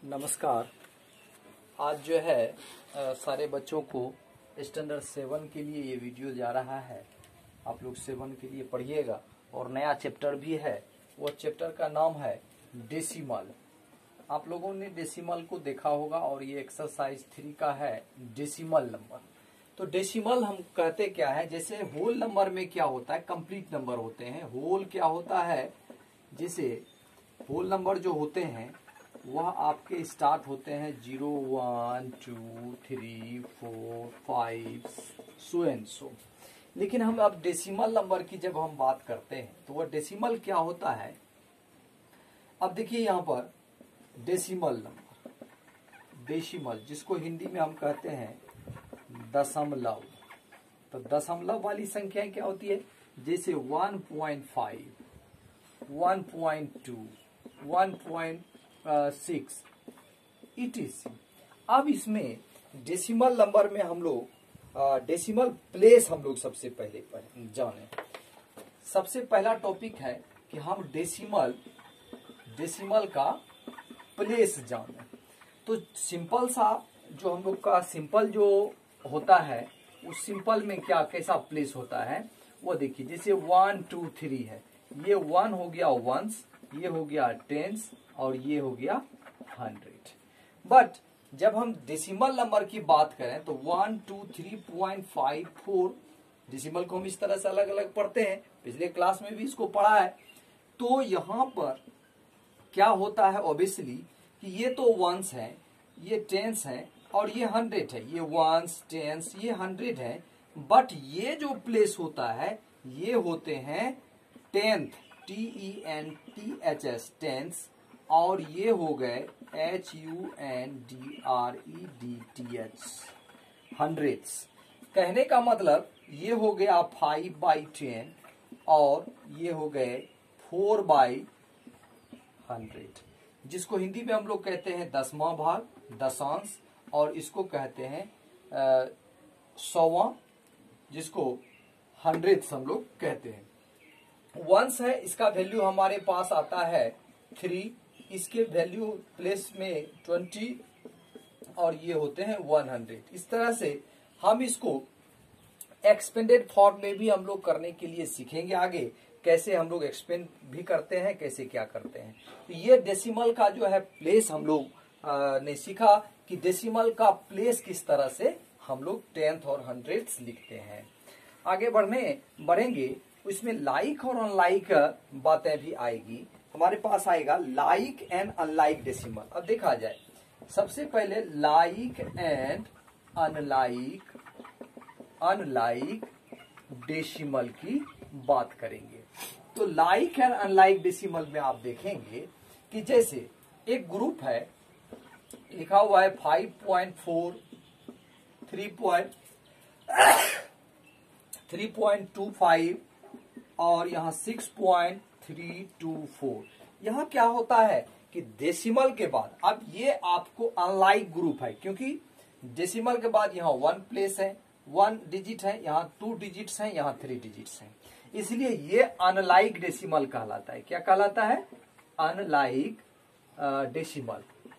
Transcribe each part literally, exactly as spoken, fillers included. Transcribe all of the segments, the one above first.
नमस्कार। आज जो है आ, सारे बच्चों को स्टैंडर्ड सेवन के लिए ये वीडियो जा रहा है। आप लोग सेवन के लिए पढ़िएगा और नया चैप्टर भी है। वो चैप्टर का नाम है डेसिमल। आप लोगों ने डेसिमल को देखा होगा और ये एक्सरसाइज थ्री का है डेसिमल नंबर। तो डेसिमल हम कहते क्या है, जैसे होल नंबर में क्या होता है, कंप्लीट नंबर होते हैं। होल क्या होता है, जैसे होल नंबर जो होते हैं वह आपके स्टार्ट होते हैं zero one two three four five so and so. लेकिन हम अब डेसिमल नंबर की जब हम बात करते हैं तो वह डेसिमल क्या होता है। अब देखिए यहाँ पर डेसिमल नंबर, डेसिमल जिसको हिंदी में हम कहते हैं दशमलव। तो दशमलव वाली संख्याएं क्या होती है, जैसे one point five, one point two, one point six etc. अब इसमें डेसिमल नंबर में हम लोग डेसिमल प्लेस हम लोग सबसे पहले पढ़ें जाने। सबसे पहला टॉपिक है कि हम डेसिमल डेसिमल का प्लेस जाने। तो सिंपल सा जो हम लोग का सिंपल जो होता है उस सिंपल में क्या कैसा प्लेस होता है वो देखिए। जैसे वन टू थ्री है, ये वन हो गया वंस, ये हो गया टेंस और ये हो गया हंड्रेड। बट जब हम डेसिमल नंबर की बात करें तो one two three point five four, decimal को हम इस तरह से अलग अलग पढ़ते हैं, पिछले क्लास में भी इसको पढ़ा है। तो यहाँ पर क्या होता है ऑब्वियसली कि ये तो वंस है, ये टेंस है और ये हंड्रेड है। ये वंस टेंस ये हंड्रेड है, बट ये जो प्लेस होता है ये होते हैं tenth, T E N T H S tens, और ये हो गए H U N D R E D T H hundreds. कहने का मतलब ये हो गया फाइव बाई टेन और ये हो गए फोर बाई हंड्रेड, जिसको हिंदी में हम लोग कहते हैं दसवां भाग, दशांश, और इसको कहते हैं सौवां, जिसको हंड्रेड्स हम लोग कहते हैं। वंस है, इसका वैल्यू हमारे पास आता है थ्री, इसके वैल्यू प्लेस में ट्वेंटी और ये होते हैं वन हंड्रेड। इस तरह से हम इसको एक्सपेंडेड फॉर्म में भी हम लोग करने के लिए सीखेंगे आगे, कैसे हम लोग एक्सपेंड भी करते हैं, कैसे क्या करते हैं। तो ये डेसिमल का जो है प्लेस हम लोग ने सीखा कि डेसिमल का प्लेस किस तरह से हम लोग टेंथ और हंड्रेड्स लिखते हैं। आगे बढ़ने बढ़ेंगे उसमें लाइक और अनलाइक बातें भी आएगी। हमारे पास आएगा लाइक एंड अनलाइक डेसिमल। अब देखा जाए, सबसे पहले like and unlike unlike decimal की बात करेंगे। तो लाइक एंड अनलाइक डेसिमल में आप देखेंगे कि जैसे एक ग्रुप है, लिखा हुआ है five point four, three point three point two five और यहाँ six point three two four. यहाँ क्या होता है कि डेसिमल के बाद, अब ये आपको अनलाइक ग्रुप है क्योंकि डेसिमल के बाद यहाँ वन प्लेस है, वन डिजिट है, यहाँ टू डिजिट्स हैं, यहाँ थ्री डिजिट्स हैं, इसलिए ये अनलाइक डेसिमल कहलाता है। क्या कहलाता है? Unlike decimal.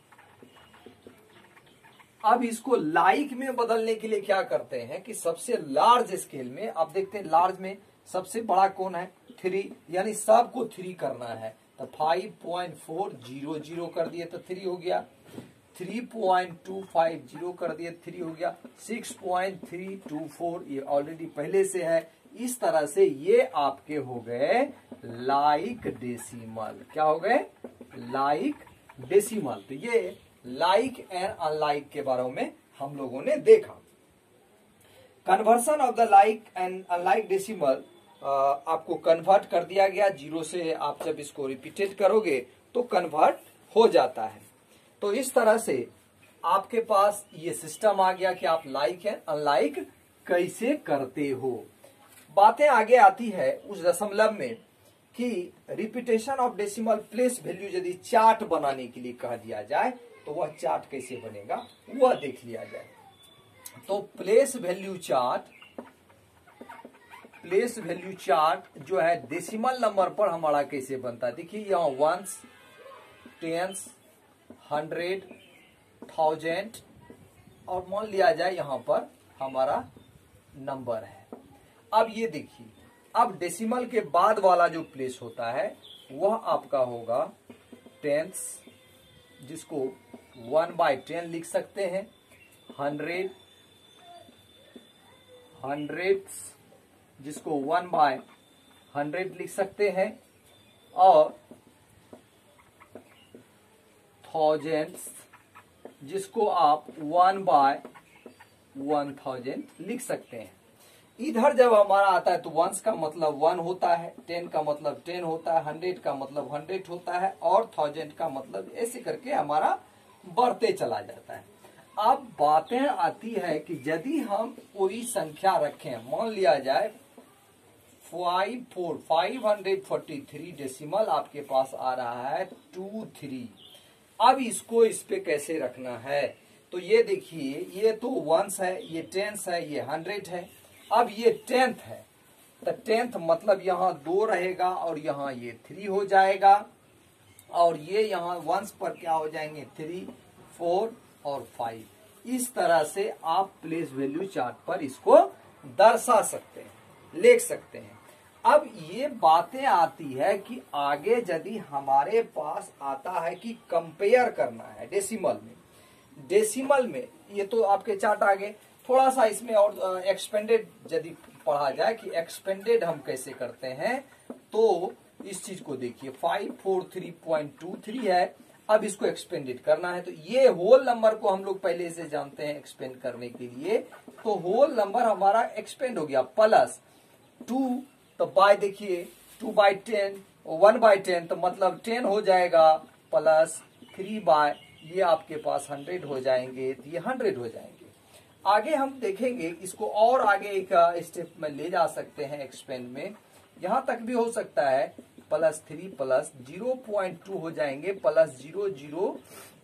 अब इसको लाइक में बदलने के लिए क्या करते हैं कि सबसे लार्ज स्केल में आप देखते हैं, लार्ज में सबसे बड़ा कौन है? थ्री, यानी सबको थ्री करना है। तो five point four zero zero कर दिए तो थ्री हो गया, three point two five zero कर दिए थ्री हो गया, six point three two four ये ऑलरेडी पहले से है। इस तरह से ये आपके हो गए लाइक डेसिमल। क्या हो गए? Like decimal. तो ये लाइक एंड अनलाइक के बारे में हम लोगों ने देखा। Conversion of the like and unlike decimal आपको कन्वर्ट कर दिया गया। जीरो से आप जब इसको रिपीटेड करोगे तो कन्वर्ट हो जाता है। तो इस तरह से आपके पास ये सिस्टम आ गया कि आप लाइक एंड अनलाइक कैसे करते हो। बातें आगे आती है उस दशमलव में कि repetition of decimal place value यदि चार्ट बनाने के लिए कह दिया जाए तो वह चार्ट कैसे बनेगा वह देख लिया जाए। तो place value chart place value chart जो है डेसिमल नंबर पर हमारा कैसे बनता है। देखिए यहाँ वंस, टेंस, हंड्रेड, थाउजेंड और मान लिया जाए यहां पर हमारा नंबर है। अब ये देखिए, अब डेसिमल के बाद वाला जो प्लेस होता है वह आपका होगा टेंस, जिसको वन बाय टेन लिख सकते हैं। हंड्रेड, हंड्रेड्स जिसको वन बाय हंड्रेड लिख सकते हैं, और थाउजेंड्स जिसको आप वन बाय वन थाउजेंड लिख सकते हैं। इधर जब हमारा आता है तो वंस का मतलब वन होता है, टेन का मतलब टेन होता है, हंड्रेड का मतलब हंड्रेड होता है, और थाउजेंड का मतलब ऐसे करके हमारा बढ़ते चला जाता है। अब बातें आती है कि यदि हम कोई संख्या रखें, मान लिया जाए five four five hundred forty three decimal आपके पास आ रहा है टू थ्री। अब इसको इस पे कैसे रखना है, तो ये देखिए, ये तो वंस है, ये टेंस है, ये हंड्रेड है। अब ये टेंथ है, तो टेंथ मतलब यहाँ दो रहेगा और यहाँ ये थ्री हो जाएगा, और ये यहाँ वंस पर क्या हो जाएंगे, थ्री, फोर और फाइव। इस तरह से आप प्लेस वैल्यू चार्ट पर इसको दर्शा सकते हैं, लिख सकते हैं। अब ये बातें आती है कि आगे यदि हमारे पास आता है कि कंपेयर करना है डेसिमल में, डेसिमल में ये तो आपके चार्ट आगे, थोड़ा सा इसमें और एक्सपेंडेड यदि पढ़ा जाए कि एक्सपेंडेड हम कैसे करते हैं, तो इस चीज को देखिए, five four three point two three है। अब इसको एक्सपेंडेड करना है, तो ये होल नंबर को हम लोग पहले से जानते हैं एक्सपेंड करने के लिए, तो होल नंबर हमारा एक्सपेंड हो गया प्लस टू, तो बाय देखिए two by ten, one by ten, तो मतलब टेन हो जाएगा, प्लस थ्री बाय ये आपके पास हंड्रेड हो जाएंगे, तो ये हंड्रेड हो जाएंगे। आगे हम देखेंगे इसको और आगे एक स्टेप में ले जा सकते हैं एक्सपेंड में, यहां तक भी हो सकता है plus three plus zero point two हो जाएंगे, प्लस जीरो जीरो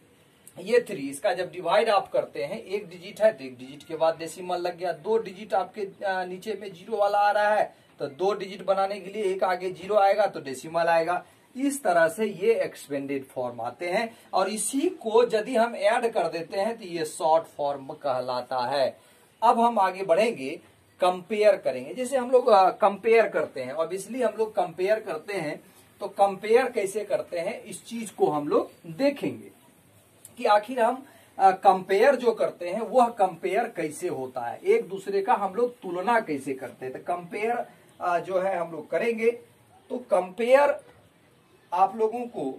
ये थ्री। इसका जब डिवाइड आप करते हैं, एक डिजिट है तो एक डिजिट के बाद डेसिमल लग गया, दो डिजिट आपके नीचे में जीरो वाला आ रहा है तो दो डिजिट बनाने के लिए एक आगे जीरो आएगा तो डेसिमल आएगा। इस तरह से ये एक्सपेंडेड फॉर्म आते हैं, और इसी को यदि हम ऐड कर देते हैं तो ये शॉर्ट फॉर्म कहलाता है। अब हम आगे बढ़ेंगे, कंपेयर करेंगे। जैसे हम लोग कंपेयर करते हैं, ऑब्वियसली हम लोग कंपेयर करते हैं, तो कंपेयर कैसे करते हैं इस चीज को हम लोग देखेंगे कि आखिर हम कंपेयर जो करते हैं वह कंपेयर कैसे होता है, एक दूसरे का हम लोग तुलना कैसे करते हैं। तो कंपेयर जो है हम लोग करेंगे, तो कंपेयर आप लोगों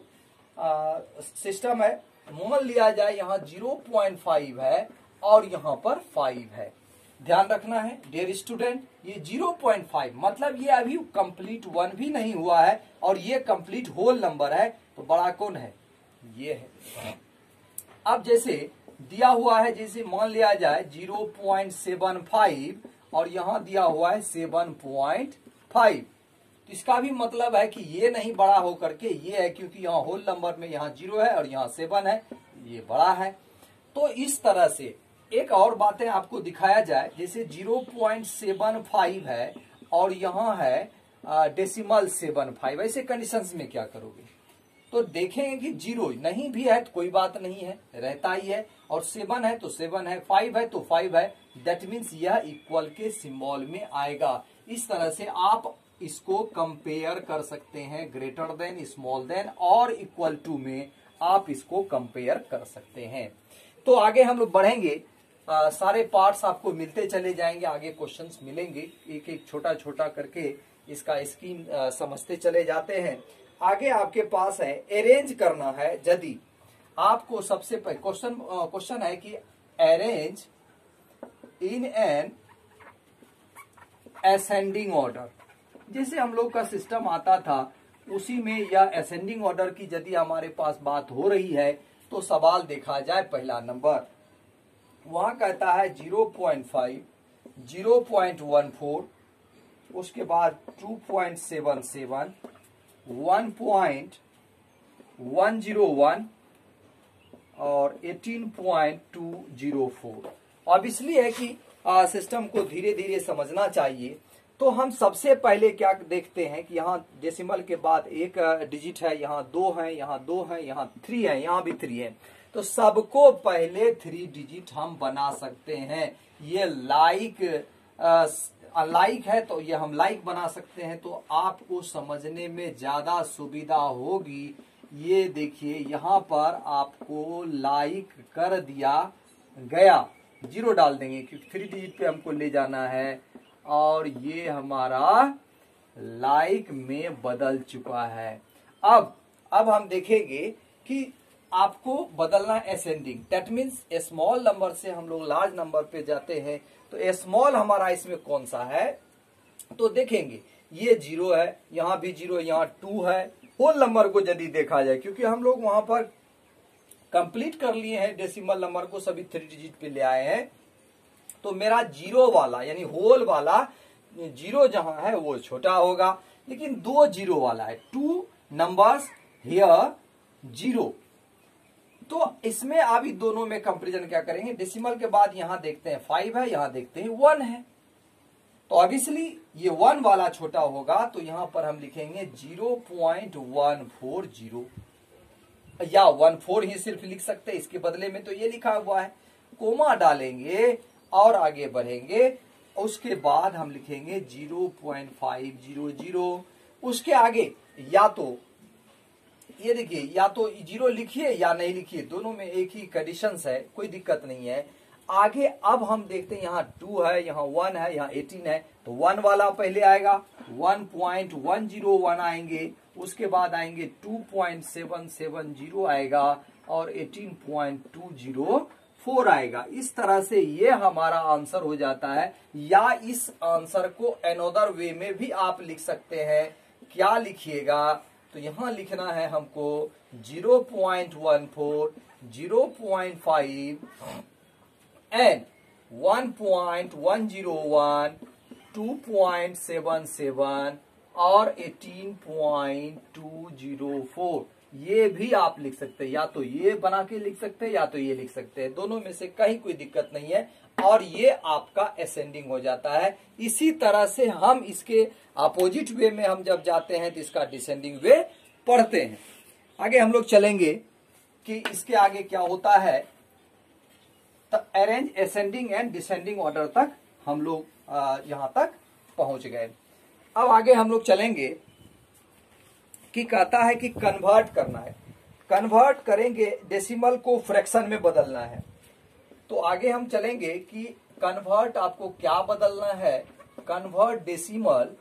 को सिस्टम है, मान लिया जाए यहाँ जीरो पॉइंट फाइव है और यहाँ पर फाइव है। ध्यान रखना है डियर स्टूडेंट, ये जीरो पॉइंट फाइव मतलब ये अभी कंप्लीट वन भी नहीं हुआ है, और ये कंप्लीट होल नंबर है, तो बड़ा कौन है, ये है। अब जैसे दिया हुआ है, जैसे मान लिया जाए जीरो पॉइंट सेवन फाइव और यहाँ दिया हुआ है सेवन पॉइंट फाइव, तो इसका भी मतलब है कि ये नहीं बड़ा हो करके ये है, क्योंकि यहाँ होल नंबर में यहाँ जीरो है और यहाँ सेवन है, ये बड़ा है। तो इस तरह से एक और बातें आपको दिखाया जाए, जैसे जीरो पॉइंट सेवन फाइव है और यहाँ है डेसिमल सेवन फाइव, ऐसे कंडीशंस में क्या करोगे, तो देखेंगे कि जीरो नहीं भी है तो कोई बात नहीं है, रहता ही है, और सेवन है तो सेवन है, फाइव है तो फाइव है, दैट मीन्स यह इक्वल के सिंबल में आएगा। इस तरह से आप इसको कंपेयर कर सकते हैं, ग्रेटर देन, स्मॉल देन और इक्वल टू में आप इसको कंपेयर कर सकते हैं। तो आगे हम लोग बढ़ेंगे, आ, सारे पार्ट्स आपको मिलते चले जाएंगे, आगे क्वेश्चंस मिलेंगे, एक एक छोटा छोटा करके इसका स्कीम समझते चले जाते हैं। आगे आपके पास है अरेंज करना है, यदि आपको सबसे पहले क्वेश्चन क्वेश्चन है कि arrange in an ascending order, जैसे हम लोग का सिस्टम आता था उसी में या असेंडिंग ऑर्डर की यदि हमारे पास बात हो रही है, तो सवाल देखा जाए पहला नंबर, वहां कहता है zero point five, zero point one four, उसके बाद two point seven seven, one point one zero one और eighteen point two zero four. अब इसलिए है कि सिस्टम को धीरे धीरे समझना चाहिए, तो हम सबसे पहले क्या देखते हैं कि यहाँ डेसिमल के बाद एक डिजिट है, यहाँ दो है, यहाँ दो है, यहाँ थ्री है, यहाँ भी थ्री है। तो सबको पहले थ्री डिजिट हम बना सकते हैं। ये लाइक लाइक है तो ये हम लाइक बना सकते हैं, तो आपको समझने में ज्यादा सुविधा होगी। ये देखिए यहाँ पर आपको लाइक कर दिया गया, जीरो डाल देंगे क्योंकि थ्री डिजिट पे हमको ले जाना है, और ये हमारा लाइक में बदल चुका है। अब अब हम देखेंगे कि आपको बदलना ascending, that means small number से हम लोग लार्ज नंबर पे जाते हैं। तो स्मॉल हमारा इसमें कौन सा है, तो देखेंगे ये जीरो है, यहाँ भी जीरो, यहाँ टू है। होल नंबर को यदि देखा जाए, क्योंकि हम लोग वहां पर कंप्लीट कर लिए हैं, डेसिमल नंबर को सभी थ्री डिजिट पे ले आए हैं, तो मेरा जीरो वाला यानी होल वाला जीरो जहां है वो छोटा होगा, लेकिन दो जीरो वाला है, टू नंबर्स हियर जीरो। तो इसमें अभी दोनों में कंपेरिजन क्या करेंगे, डेसिमल के बाद यहां देखते हैं फाइव है, यहां देखते हैं वन है, तो ऑब्वियसली ये वन वाला छोटा होगा, तो यहां पर हम लिखेंगे zero point one four zero, या वन फोर ही सिर्फ लिख सकते हैं, इसके बदले में तो ये लिखा हुआ है, कोमा डालेंगे और आगे बढ़ेंगे। उसके बाद हम लिखेंगे zero point five zero zero. उसके आगे या तो ये देखिए, या तो जीरो लिखिए या नहीं लिखिए, दोनों में एक ही कंडीशंस है, कोई दिक्कत नहीं है। आगे अब हम देखते हैं यहाँ टू है, यहाँ वन है, यहाँ एटीन है, तो वन वाला पहले आएगा, one point one zero one आएंगे, उसके बाद आएंगे two point seven seven zero आएगा, और eighteen point two zero four आएगा। इस तरह से ये हमारा आंसर हो जाता है। या इस आंसर को अनदर वे में भी आप लिख सकते हैं। क्या लिखिएगा, तो यहां लिखना है हमको zero point one four, zero point five and one point one zero one, two point seven seven और eighteen point two zero four. ये भी आप लिख सकते हैं, या तो ये बना के लिख सकते हैं या तो ये लिख सकते हैं, दोनों में से कहीं कोई दिक्कत नहीं है, और ये आपका असेंडिंग हो जाता है। इसी तरह से हम इसके अपोजिट वे में हम जब जाते हैं तो इसका डिसेंडिंग वे पढ़ते हैं। आगे हम लोग चलेंगे कि इसके आगे क्या होता है, तो arrange ascending and descending order तक हम लोग यहां तक पहुंच गए। अब आगे हम लोग चलेंगे कि कहता है कि कन्वर्ट करना है, कन्वर्ट करेंगे, डेसिमल को फ्रैक्शन में बदलना है। तो आगे हम चलेंगे कि कन्वर्ट आपको क्या बदलना है, convert decimal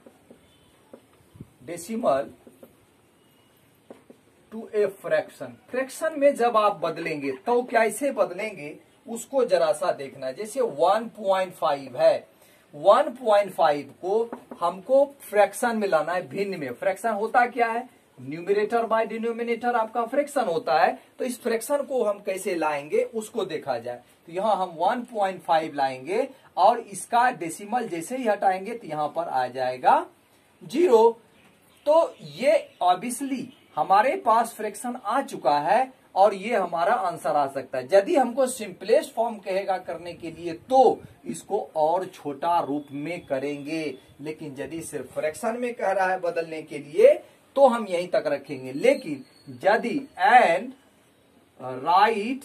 decimal to a fraction. Fraction में जब आप बदलेंगे तो कैसे बदलेंगे उसको जरा सा देखना है। जैसे वन पॉइंट फाइव है, वन पॉइंट फाइव को हमको फ्रैक्शन में लाना है, भिन्न में। फ्रैक्शन होता क्या है, न्यूमरेटर बाय डिनोमिनेटर आपका फ्रैक्शन होता है। तो इस फ्रैक्शन को हम कैसे लाएंगे उसको देखा जाए। तो यहां हम वन पॉइंट फाइव लाएंगे और इसका डेसिमल जैसे ही हटाएंगे तो यहां पर आ जाएगा जीरो। तो ये ऑब्वियसली हमारे पास फ्रैक्शन आ चुका है और ये हमारा आंसर आ सकता है। यदि हमको सिंपलेस्ट फॉर्म कहेगा करने के लिए तो इसको और छोटा रूप में करेंगे, लेकिन यदि सिर्फ फ्रैक्शन में कह रहा है बदलने के लिए तो हम यहीं तक रखेंगे। लेकिन यदि and write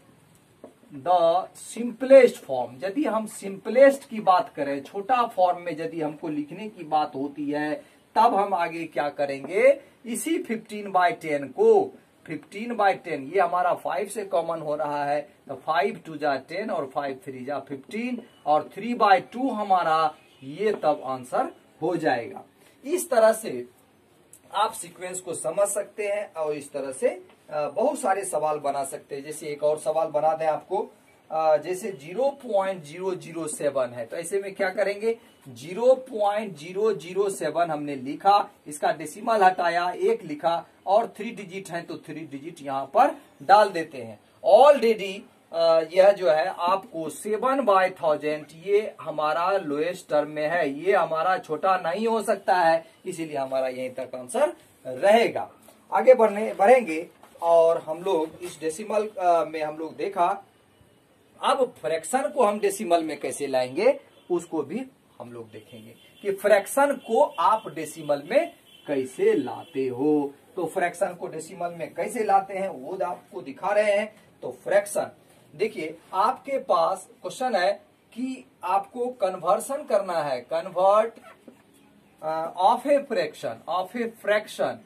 the simplest form, यदि हम सिंपलेस्ट की बात करें, छोटा फॉर्म में यदि हमको लिखने की बात होती है, तब हम आगे क्या करेंगे, इसी फिफ्टीन बाई टेन को फिफ्टीन बाई टेन, ये हमारा फाइव से कॉमन हो रहा है, तो फाइव टू जा टेन और फाइव थ्री जा फिफ्टीन और थ्री बाई टू हमारा, ये तब आंसर हो जाएगा। इस तरह से आप सीक्वेंस को समझ सकते हैं और इस तरह से बहुत सारे सवाल बना सकते हैं। जैसे एक और सवाल बना दें आपको, जैसे zero point zero zero seven है, तो ऐसे में क्या करेंगे, zero point zero zero seven हमने लिखा, इसका डेसिमल हटाया, एक लिखा और थ्री डिजिट है तो थ्री डिजिट यहाँ पर डाल देते हैं। ऑलरेडी यह जो है आपको सेवन बाय थाउजेंड, ये हमारा लोएस्ट टर्म में है, ये हमारा छोटा नहीं हो सकता है, इसीलिए हमारा यहीं तक आंसर रहेगा। आगे बढ़ने बढ़ेंगे और हम लोग इस डेसिमल में हम लोग देखा, अब फ्रैक्शन को हम डेसिमल में कैसे लाएंगे उसको भी हम लोग देखेंगे कि फ्रैक्शन को आप डेसिमल में कैसे लाते हो। तो फ्रैक्शन को डेसिमल में कैसे लाते हैं वो आपको दिखा रहे हैं। तो फ्रैक्शन देखिए, आपके पास क्वेश्चन है कि आपको कन्वर्सन करना है, convert of a fraction of a fraction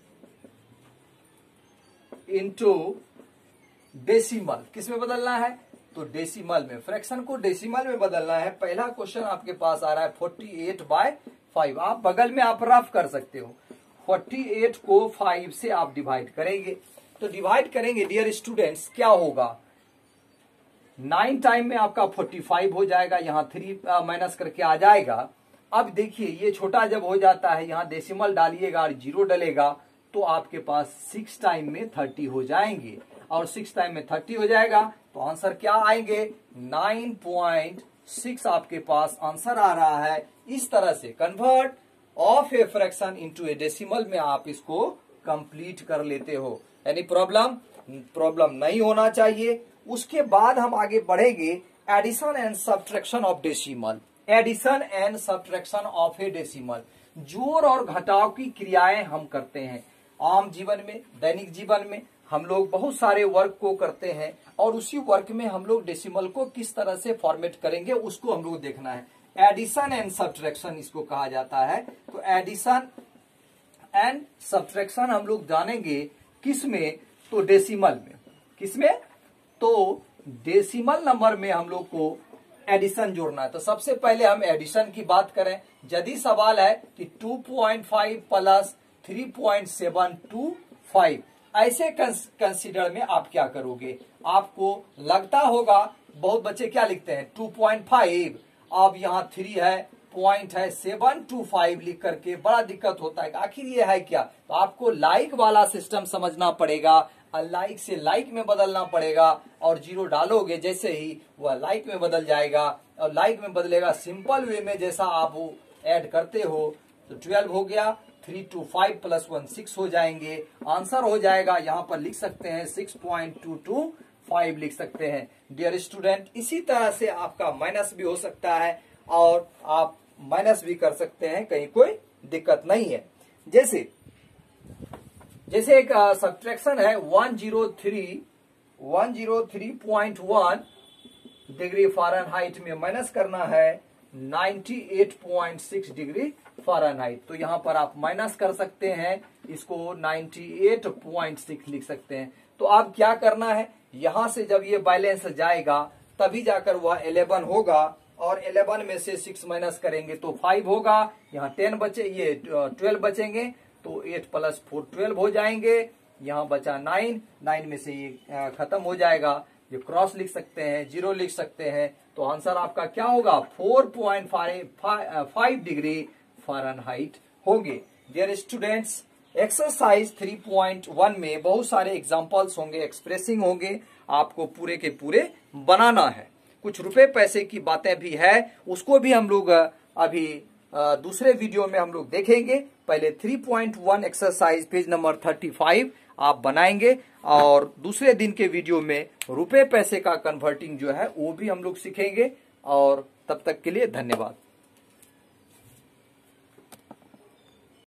into decimal. किस में बदलना है? तो डेसिमल में। फ्रैक्शन को डेसिमल में बदलना है। पहला क्वेश्चन आपके पास आ रहा है फोर्टी एट बाय फाइव। आप बगल में आप रफ कर सकते हो। फोर्टी एट को फाइव से आप डिवाइड करेंगे। तो डिवाइड करेंगे डियर स्टूडेंट्स, क्या होगा? नाइन टाइम में आपका फोर्टी फाइव हो जाएगा, यहाँ थ्री माइनस करके आ जाएगा। अब देखिए, ये छोटा जब हो जाता है, यहाँ डेसिमल डालिएगा और जीरो डलेगा, तो आपके पास सिक्स टाइम में थर्टी हो जाएंगे। और सिक्स टाइम में थर्टी हो जाएगा तो आंसर क्या आएंगे? नाइन पॉइंट सिक्स आपके पास आंसर आ रहा है। इस तरह से convert of a fraction into a decimal में आप इसको कंप्लीट कर लेते हो। Any problem? प्रॉब्लम नहीं होना चाहिए। उसके बाद हम आगे बढ़ेंगे, addition and subtraction of decimal. Addition and subtraction of a decimal, जोड़ और घटाव की क्रियाएं हम करते हैं आम जीवन में, दैनिक जीवन में। हम लोग बहुत सारे वर्क को करते हैं और उसी वर्क में हम लोग डेसिमल को किस तरह से फॉर्मेट करेंगे उसको हम लोग देखना है। एडिशन एंड सब्ट्रैक्शन इसको कहा जाता है। तो एडिशन एंड सब्ट्रैक्शन हम लोग जानेंगे किस में? तो डेसिमल में। किस में? तो डेसिमल नंबर में हम लोग को एडिशन जोड़ना है। तो सबसे पहले हम एडिशन की बात करें। यदि सवाल है कि two point five plus three point seven two five, ऐसे कंसीडर में आप क्या करोगे? आपको लगता होगा बहुत बच्चे क्या लिखते हैं? टू पॉइंट फाइव, अब यहाँ थ्री है, पॉइंट है, सेवन टू फाइव लिख करके बड़ा दिक्कत होता है। आखिर ये है क्या? तो आपको लाइक वाला सिस्टम समझना पड़ेगा। लाइक से लाइक में बदलना पड़ेगा और जीरो डालोगे जैसे ही वह लाइक में बदल जाएगा। और लाइक में बदलेगा सिंपल वे में, जैसा आप वो ऐड करते हो। तो ट्वेल्व हो गया, three two five plus one six हो जाएंगे। आंसर हो जाएगा, यहाँ पर लिख सकते हैं six point two two five लिख सकते हैं। डियर स्टूडेंट, इसी तरह से आपका माइनस भी हो सकता है और आप माइनस भी कर सकते हैं, कहीं कोई दिक्कत नहीं है। जैसे जैसे एक सब्ट्रैक्शन है one zero three one zero three point one degree Fahrenheit में माइनस करना है ninety eight point six degree Fahrenheit. तो यहाँ पर आप माइनस कर सकते हैं, इसको नाइन्टी एट पॉइंट सिक्स लिख सकते हैं। तो आप क्या करना है, यहां से जब ये बैलेंस जाएगा तभी जाकर वह इलेवन होगा और इलेवन में से सिक्स माइनस करेंगे तो फाइव होगा। यहाँ टेन बचे, ये ट्वेल्व बचेंगे, तो एट प्लस फोर ट्वेल्व हो जाएंगे। यहाँ बचा नाइन, नाइन में से ये खत्म हो जाएगा, ये क्रॉस लिख सकते हैं, जीरो लिख सकते हैं। तो आंसर आपका क्या होगा? Four point five degree Fahrenheit होंगे। Dear students, exercise three point one में बहुत सारे एग्जांपल्स होंगे, एक्सप्रेसिंग होंगे, आपको पूरे के पूरे बनाना है। कुछ रुपए पैसे की बातें भी है, उसको भी हम लोग अभी दूसरे वीडियो में हम लोग देखेंगे। पहले three point one exercise page number thirty five आप बनाएंगे और दूसरे दिन के वीडियो में रुपए पैसे का कन्वर्टिंग जो है वो भी हम लोग सीखेंगे। और तब तक के लिए धन्यवाद।